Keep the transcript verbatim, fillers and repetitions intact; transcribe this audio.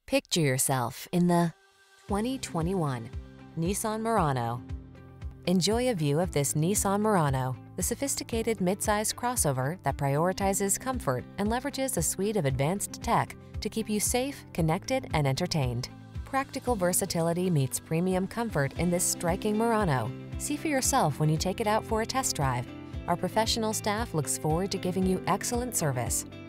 Picture yourself in the twenty twenty-one Nissan Murano. Enjoy a view of this Nissan Murano, the sophisticated midsize crossover that prioritizes comfort and leverages a suite of advanced tech to keep you safe, connected, and entertained. Practical versatility meets premium comfort in this striking Murano. See for yourself when you take it out for a test drive. Our professional staff looks forward to giving you excellent service.